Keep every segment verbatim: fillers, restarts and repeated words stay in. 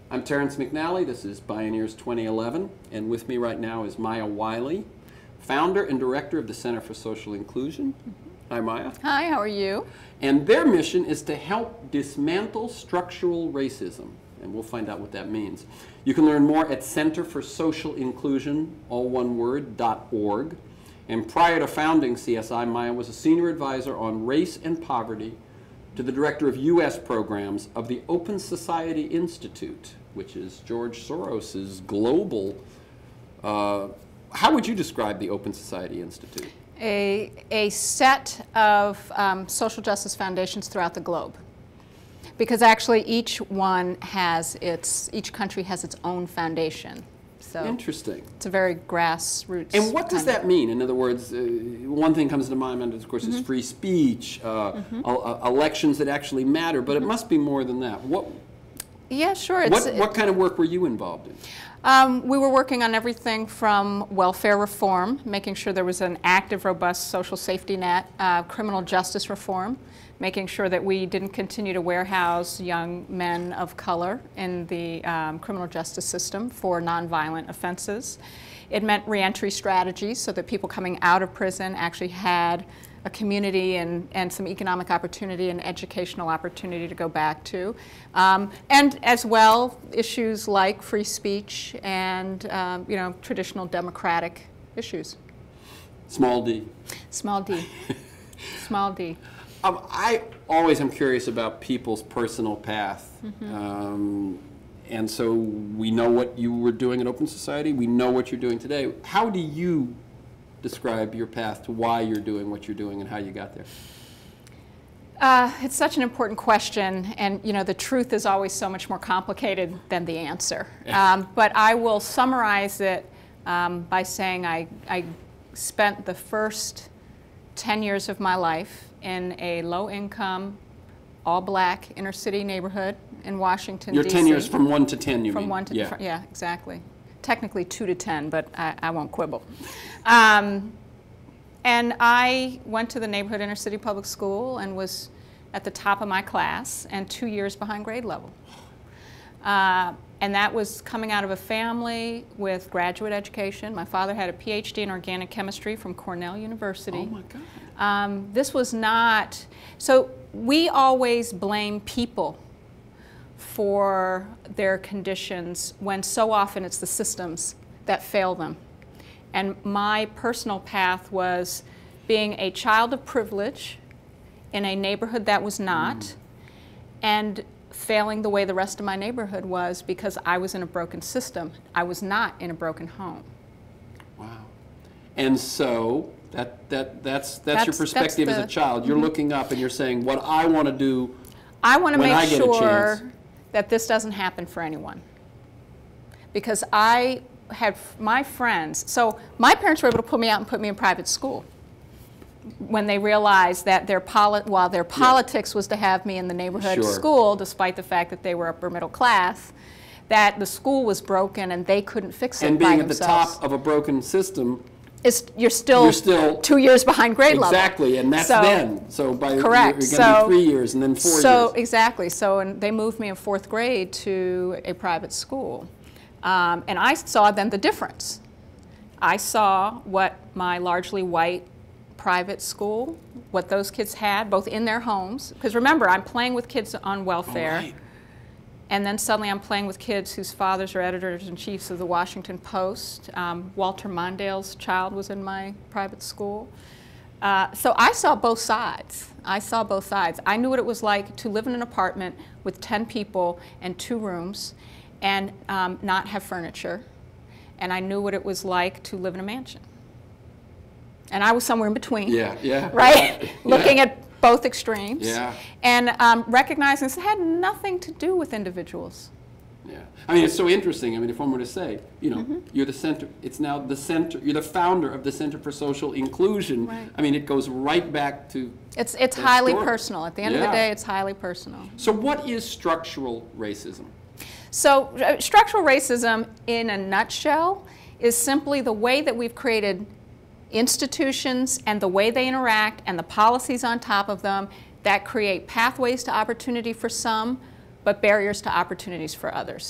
I'm Terrance McNally. This is Bioneers twenty eleven, and with me right now is Maya Wiley, founder and director of the Center for Social Inclusion. Mm-hmm. Hi, Maya. Hi, how are you? And their mission is to help dismantle structural racism, and we'll find out what that means. You can learn more at Center for Social Inclusion, all one word, dot org. And prior to founding C S I, Maya was a senior advisor on race and poverty to the director of U S programs of the Open Society Institute, which is George Soros's global, uh, how would you describe the Open Society Institute? A, a set of um, social justice foundations throughout the globe. Because actually each one has its, each country has its own foundation. So interesting. It's a very grassroots. And what does that mean? In other words, uh, one thing comes to mind, of course, mm-hmm. is free speech, uh, mm-hmm. uh, elections that actually matter, but mm-hmm. it must be more than that. What? Yeah, sure. It's, what, it, what kind of work were you involved in? Um, we were working on everything from welfare reform, making sure there was an active, robust social safety net, uh, criminal justice reform, making sure that we didn't continue to warehouse young men of color in the um, criminal justice system for nonviolent offenses. It meant reentry strategies so that people coming out of prison actually had a community and, and some economic opportunity and educational opportunity to go back to. Um, and as well, issues like free speech and um, you know, traditional democratic issues. Small d. Small d. Small d. Um, I always am curious about people's personal path. Mm-hmm. um, and so we know what you were doing at Open Society. We know what you're doing today. How do you describe your path to why you're doing what you're doing and how you got there? Uh, it's such an important question, and you know the truth is always so much more complicated than the answer. Um, but I will summarize it um, by saying I, I spent the first ten years of my life in a low-income, all-black inner-city neighborhood in Washington, Your D C. ten years from one to ten, you from mean? From one to, yeah. Fr yeah, exactly. Technically two to ten, but I, I won't quibble. Um, and I went to the neighborhood inner city public school and was at the top of my class and two years behind grade level. Uh, and that was coming out of a family with graduate education. My father had a P H D in organic chemistry from Cornell University. Oh my God. Um, this was not, so we always blame people for their conditions when so often it's the systems that fail them. And my personal path was being a child of privilege in a neighborhood that was not, mm. and failing the way the rest of my neighborhood was because I was in a broken system. I was not in a broken home. Wow. And so that, that, that's, that's, that's your perspective that's the, as a child. You're mm-hmm. looking up and you're saying, what I want to do I want to when make I get sure a chance. that this doesn't happen for anyone. Because I had my friends, so my parents were able to pull me out and put me in private school when they realized that their poli while their politics yeah. was to have me in the neighborhood sure. school, despite the fact that they were upper middle class, that the school was broken and they couldn't fix it and being by at themselves. the top of a broken system, Is you're still, you're still two years behind grade exactly, level. Exactly, and that's so, then. So by correct. you're going to so, be three years and then four so, years. So exactly. So and they moved me in fourth grade to a private school, um, and I saw then the difference. I saw what my largely white private school, what those kids had, both in their homes. Because remember, I'm playing with kids on welfare. Oh, right. And then suddenly I'm playing with kids whose fathers are editors-in-chiefs of the Washington Post. Um, Walter Mondale's child was in my private school. Uh, so I saw both sides. I saw both sides. I knew what it was like to live in an apartment with ten people and two rooms and um, not have furniture. And I knew what it was like to live in a mansion. And I was somewhere in between. Yeah, yeah. Right? Yeah. Looking at both extremes, yeah. and um, recognizing this had nothing to do with individuals. Yeah, I mean, it's so interesting. I mean, if one were to say, you know, mm-hmm. you're the center, it's now the center, you're the founder of the Center for Social Inclusion. Right. I mean, it goes right back to It's, it's highly story. personal. At the end yeah. of the day, it's highly personal. So what is structural racism? So uh, structural racism, in a nutshell, is simply the way that we've created institutions and the way they interact and the policies on top of them that create pathways to opportunity for some, but barriers to opportunities for others.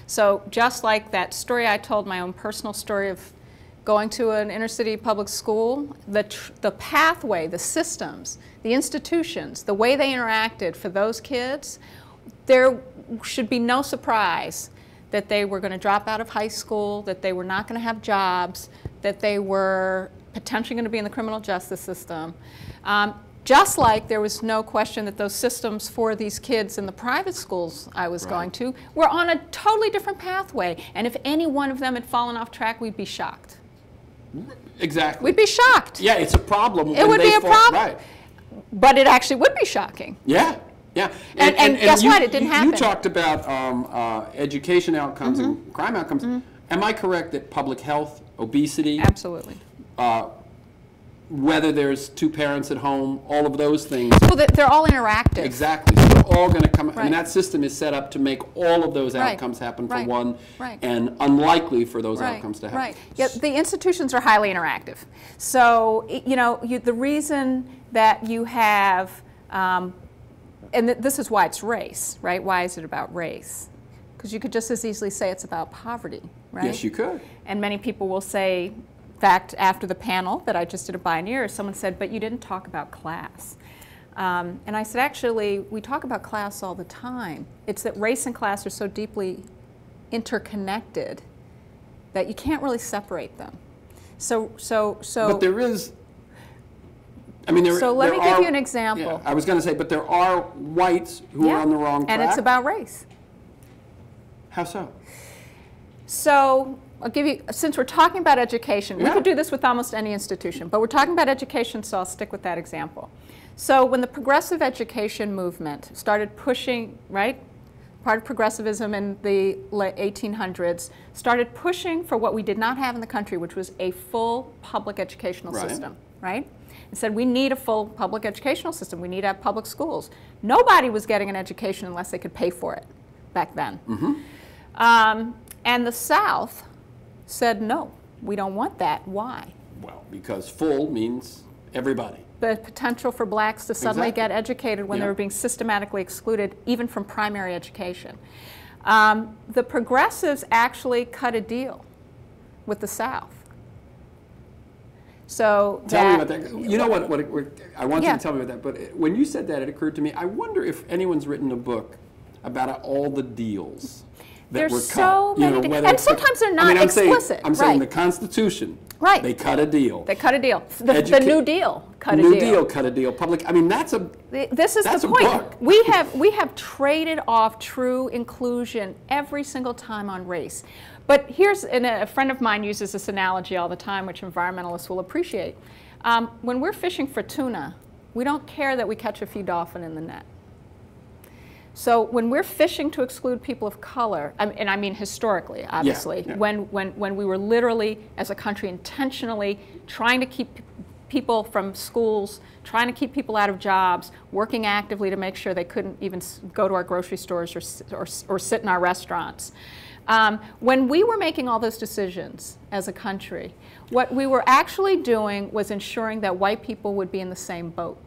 So just like that story I told, my own personal story of going to an inner city public school, the, tr the pathway, the systems, the institutions, the way they interacted for those kids, there should be no surprise that they were going to drop out of high school, that they were not going to have jobs, that they were potentially going to be in the criminal justice system. Um, just like there was no question that those systems for these kids in the private schools I was right. going to were on a totally different pathway. And if any one of them had fallen off track, we'd be shocked. Exactly. We'd be shocked. Yeah, it's a problem. It when would they be a fall, problem. Right. But it actually would be shocking. Yeah. Yeah, and, and, and guess you, what? It didn't you, happen. You talked about um, uh, education outcomes mm-hmm. and crime outcomes. Mm-hmm. Am I correct that public health, obesity, absolutely, uh, whether there's two parents at home, all of those things? Well, they're all interactive. Exactly. So they're all going to come. Right. I mean, that system is set up to make all of those right. outcomes happen for right. one, right. and unlikely for those right. outcomes to happen. Right. Yeah, the institutions are highly interactive. So you know, you, the reason that you have um, and th this is why it's race, right? Why is it about race? Because you could just as easily say it's about poverty, right? Yes, you could. And many people will say, in fact, after the panel that I just did at Bioneers, someone said, but you didn't talk about class. Um, and I said, actually, we talk about class all the time. It's that race and class are so deeply interconnected that you can't really separate them. So, so, so. But there is. I mean, there, so let there me give are, you an example. Yeah, I was going to say, but there are whites who yeah. are on the wrong track. And it's about race. How so? So I'll give you, since we're talking about education, yeah. we could do this with almost any institution, but we're talking about education, so I'll stick with that example. So when the progressive education movement started pushing, right, part of progressivism in the late eighteen hundreds, started pushing for what we did not have in the country, which was a full public educational right. system, right? And said we need a full public educational system. We need to have public schools. Nobody was getting an education unless they could pay for it back then. Mm-hmm. um, and the South said, no, we don't want that. Why? Well, because full means everybody. The potential for blacks to suddenly exactly. get educated when yeah. they were being systematically excluded, even from primary education. Um, the progressives actually cut a deal with the South. So tell that, me about that. You know what? what, what I want yeah. you to tell me about that. But when you said that, it occurred to me. I wonder if anyone's written a book about all the deals that There's were so cut. many, you know, and sometimes they're not I mean, I'm explicit. Saying, I'm right. saying the Constitution. Right. They cut a deal. They cut a deal. The, Educa the New Deal cut New a deal. New Deal cut a deal. Public. I mean, that's a. This is that's the a point. book. We have we have traded off true inclusion every single time on race. But here's, and a friend of mine uses this analogy all the time, which environmentalists will appreciate. Um, when we're fishing for tuna, we don't care that we catch a few dolphin in the net. So when we're fishing to exclude people of color, and I mean historically, obviously, yeah, yeah. When, when, when we were literally, as a country, intentionally trying to keep people from schools, trying to keep people out of jobs, working actively to make sure they couldn't even go to our grocery stores or, or, or sit in our restaurants. Um, when we were making all those decisions as a country, what we were actually doing was ensuring that white people would be in the same boat.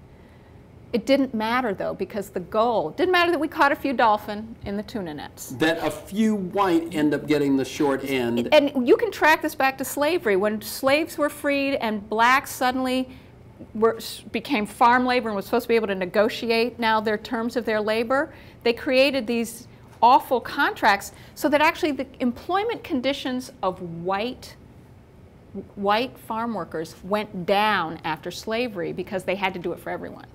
It didn't matter, though, because the goal, it didn't matter that we caught a few dolphin in the tuna nets. That a few white end up getting the short end. And you can track this back to slavery. When slaves were freed and blacks suddenly were, became farm labor and was supposed to be able to negotiate now their terms of their labor, they created these awful contracts so that actually the employment conditions of white white farm workers went down after slavery because they had to do it for everyone.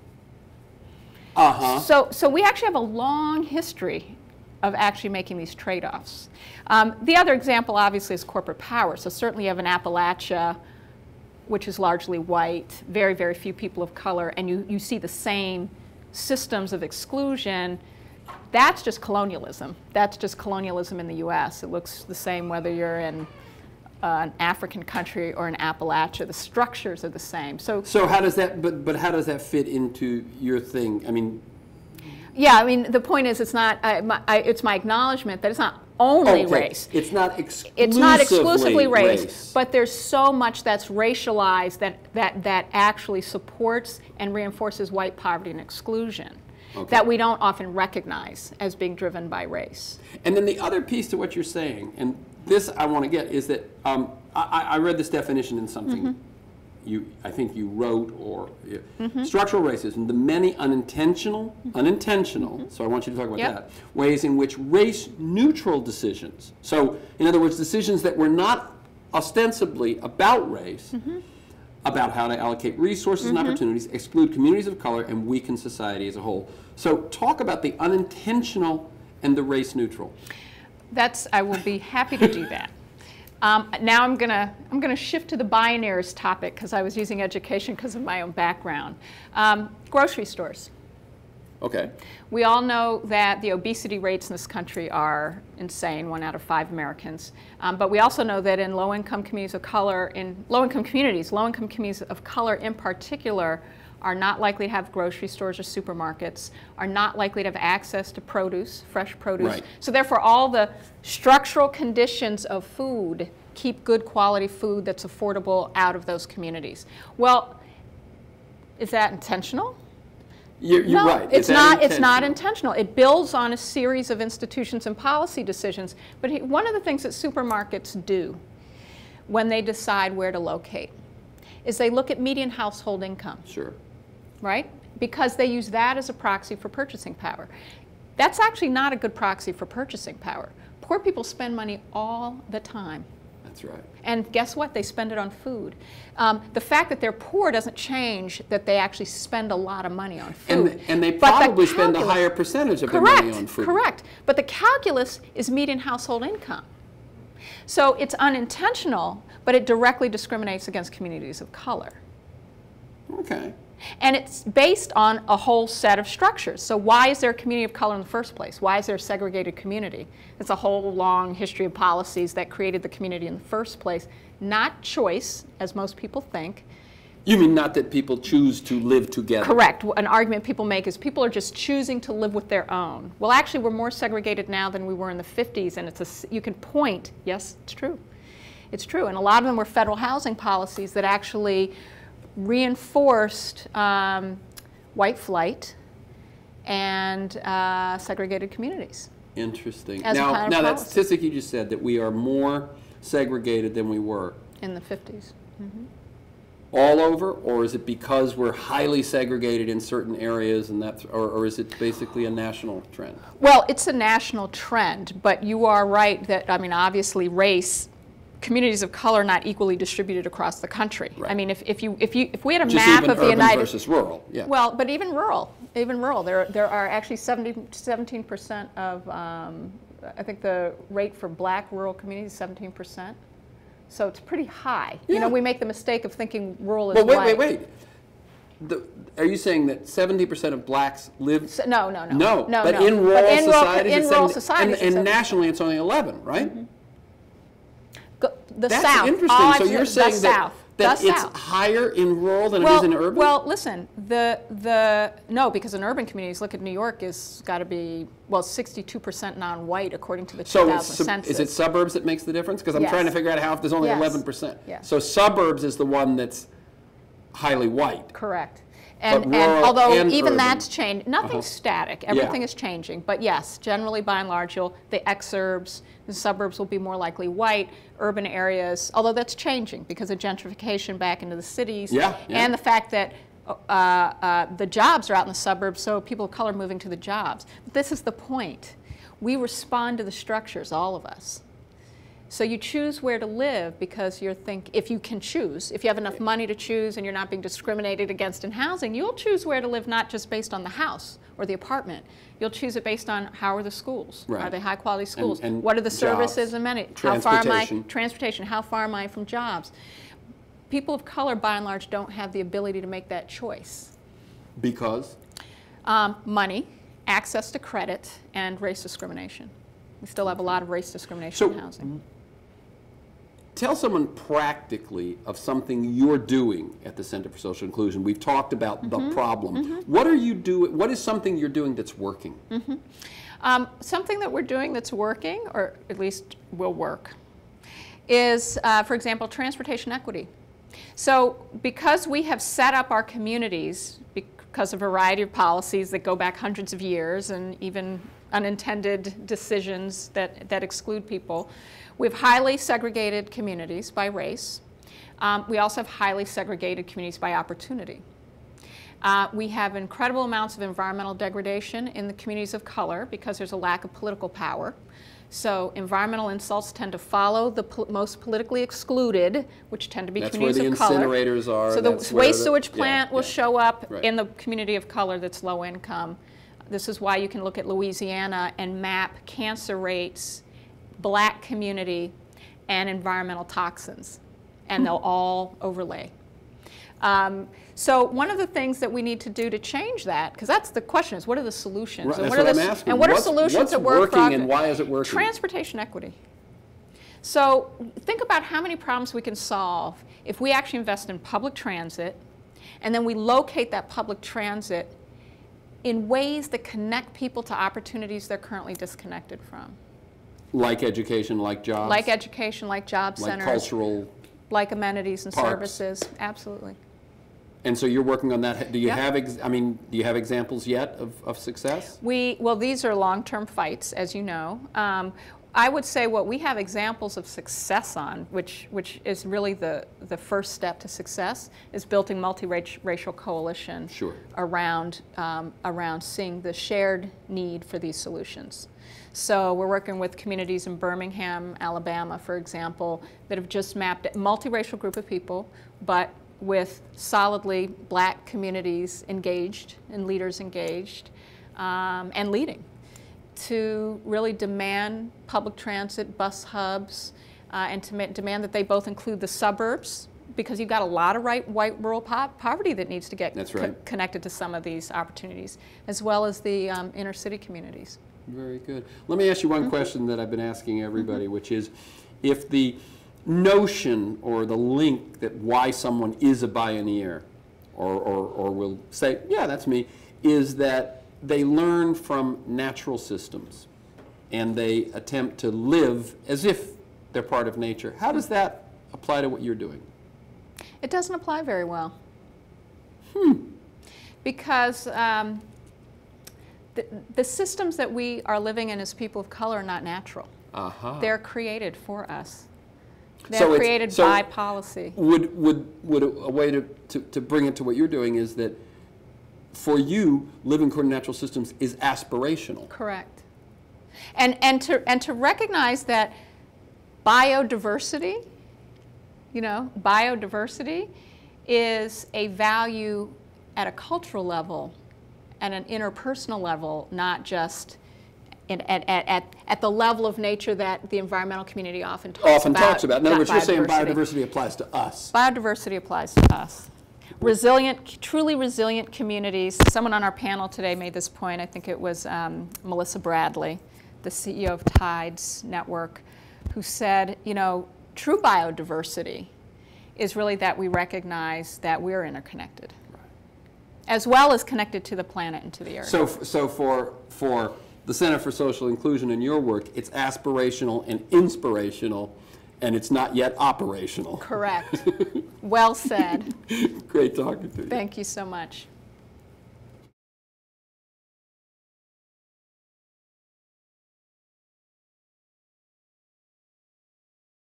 Uh-huh. So, so we actually have a long history of actually making these trade-offs. Um, the other example, obviously, is corporate power. So certainly you have an Appalachia, which is largely white, very, very few people of color, and you, you see the same systems of exclusion. That's just colonialism. That's just colonialism in the U S. It looks the same whether you're in uh, an African country or in Appalachia. The structures are the same. So, so how does that? But but how does that fit into your thing? I mean. Yeah, I mean the point is, it's not. I, my, I, it's my acknowledgement that it's not only okay. race. It's not exclusively. It's not exclusively race, race, but there's so much that's racialized that that that actually supports and reinforces white poverty and exclusion. Okay. that we don't often recognize as being driven by race. And then the other piece to what you're saying, and this I want to get, is that um, I, I read this definition in something mm-hmm. you, I think you wrote, or mm-hmm. structural racism, the many unintentional, mm-hmm. unintentional, mm-hmm. so I want you to talk about yep. that, ways in which race-neutral decisions, so in other words, decisions that were not ostensibly about race, mm-hmm. about how to allocate resources mm-hmm. and opportunities, exclude communities of color, and weaken society as a whole. So talk about the unintentional and the race-neutral. That's, I will be happy to do that. Um, now I'm gonna, I'm gonna shift to the Bioneers topic because I was using education because of my own background. Um, grocery stores. Okay. We all know that the obesity rates in this country are insane, one out of five Americans. Um, but we also know that in low-income communities of color, in low-income communities, low-income communities of color in particular, are not likely to have grocery stores or supermarkets, are not likely to have access to produce, fresh produce. Right. So therefore, all the structural conditions of food keep good quality food that's affordable out of those communities. Well, is that intentional? You're, you're no, right. it's not. It's not intentional. It builds on a series of institutions and policy decisions. But he, one of the things that supermarkets do when they decide where to locate is they look at median household income. Sure. Right? Because they use that as a proxy for purchasing power. That's actually not a good proxy for purchasing power. Poor people spend money all the time. That's right. And guess what? They spend it on food. Um, the fact that they're poor doesn't change that they actually spend a lot of money on food. And, and they but probably the spend a higher percentage of correct, their money on food. Correct. But the calculus is median household income. So it's unintentional, but it directly discriminates against communities of color. Okay. And it's based on a whole set of structures. So why is there a community of color in the first place? Why is there a segregated community? It's a whole long history of policies that created the community in the first place. Not choice, as most people think. You mean not that people choose to live together? Correct. An argument people make is people are just choosing to live with their own. Well, actually, we're more segregated now than we were in the fifties, and it's a, you can point, yes, it's true. It's true. And a lot of them were federal housing policies that actually reinforced um, white flight and uh, segregated communities. Interesting. As now, a kind of now that policy. statistic you just said, that we are more segregated than we were. In the fifties. Mm-hmm. All over, or is it because we're highly segregated in certain areas, and that's, or, or is it basically a national trend? Well, it's a national trend, but you are right that, I mean, obviously race, communities of color are not equally distributed across the country. Right. I mean, if, if you if you if we had a Just map even of the urban United versus rural, yeah. Well, but even rural, even rural, there there are actually seventeen percent of um, I think the rate for black rural communities is seventeen percent. So it's pretty high. Yeah. You know, we make the mistake of thinking rural is Well, wait, white. wait, wait. The, are you saying that seventy percent of blacks live? So, no, no, no. No, no but no. in rural but in societies, rural, in it's rural seventy, societies, and, and nationally it's only eleven, right? Mm-hmm. Go, the That's South. interesting. All so I've you're said- saying the that, South. that the it's South. higher in rural than well, it is in urban? Well, listen, the the no, because in urban communities, look at New York, is got to be well sixty-two percent non-white according to the two thousand so census. is it suburbs that makes the difference? Because I'm Yes. trying to figure out how if there's only Yes. eleven percent. Yes. So suburbs is the one that's highly white. Correct. And, But and rural although and even urban. that's changed, nothing's Uh-huh. static. Yeah. Everything is changing. But yes, generally by and large, you'll, the exurbs, the suburbs will be more likely white. Urban areas, although that's changing because of gentrification back into the cities, Yeah, yeah. and the fact that uh, uh, the jobs are out in the suburbs, so people of color moving to the jobs. But this is the point. We respond to the structures, all of us. So you choose where to live because you're think if you can choose, if you have enough money to choose and you're not being discriminated against in housing, you'll choose where to live not just based on the house or the apartment. You'll choose it based on how are the schools? Right. Are they high quality schools? And- and what are the jobs, services and amenities? How far am I? transportation. Transportation. How far am I from jobs? People of color, by and large, don't have the ability to make that choice. Because? Um, money, access to credit, and race discrimination. We still have a lot of race discrimination So, in housing. Tell someone practically of something you're doing at the Center for Social Inclusion. We've talked about Mm-hmm. the problem. Mm-hmm. What are you doing? What is something you're doing that's working? Mm-hmm. Um, something that we're doing that's working, or at least will work, is, uh, for example, transportation equity. So because we have set up our communities, because of a variety of policies that go back hundreds of years and even unintended decisions that, that exclude people. We have highly segregated communities by race. Um, we also have highly segregated communities by opportunity. Uh, we have incredible amounts of environmental degradation in the communities of color because there's a lack of political power. So environmental insults tend to follow the po most politically excluded, which tend to be that's communities of color. That's where the incinerators are. So the waste the, sewage plant yeah, will yeah. show up right. in the community of color that's low income. This is why you can look at Louisiana and map cancer rates, black community, and environmental toxins, and they'll all overlay. Um, so one of the things that we need to do to change that, because that's the question, is what are the solutions? Right, and that's what, what are the, I'm asking. And what what's, are solutions what's that work working for and why is it working? Transportation equity. So think about how many problems we can solve if we actually invest in public transit, and then we locate that public transit in ways that connect people to opportunities they're currently disconnected from. Like education, like jobs? Like education, like job like centers. Cultural like amenities and parks. services, absolutely. And so you're working on that. Do you yeah. have, ex I mean, do you have examples yet of, of success? We, well, these are long-term fights, as you know. Um, I would say what we have examples of success on, which, which is really the, the first step to success, is building multiracial coalition sure. around, um, around seeing the shared need for these solutions. So we're working with communities in Birmingham, Alabama, for example, that have just mapped a multiracial group of people, but with solidly black communities engaged and leaders engaged um, and leading, to really demand public transit, bus hubs, uh, and to demand that they both include the suburbs, because you've got a lot of right, white rural po poverty that needs to get That's right. co connected to some of these opportunities, as well as the um, inner city communities. Very good. Let me ask you one mm-hmm. question that I've been asking everybody, mm-hmm. which is, if the notion or the link that why someone is a Bioneer, or, or, or will say, yeah, that's me, is that they learn from natural systems and they attempt to live as if they're part of nature. How does that apply to what you're doing? It doesn't apply very well. Hmm. Because um, the, the systems that we are living in as people of color are not natural. Uh-huh. They're created for us. They're so created so by policy. Would, would, would a, a way to, to, to bring it to what you're doing is that for you, living according to natural systems is aspirational. Correct. And, and, to, and to recognize that biodiversity, you know, biodiversity is a value at a cultural level and an interpersonal level, not just in, at, at, at the level of nature that the environmental community often talks often about. Often talks about. In other words, you're saying biodiversity. biodiversity applies to us. Biodiversity applies to us. Resilient, truly resilient communities. Someone on our panel today made this point. I think it was um, Melissa Bradley, the C E O of Tides Network, who said, you know, true biodiversity is really that we recognize that we're interconnected, right, as well as connected to the planet and to the earth. So, so for, for the Center for Social Inclusion in your work, it's aspirational and inspirational, and it's not yet operational. Correct. Well said. Great talking to you. Thank you so much.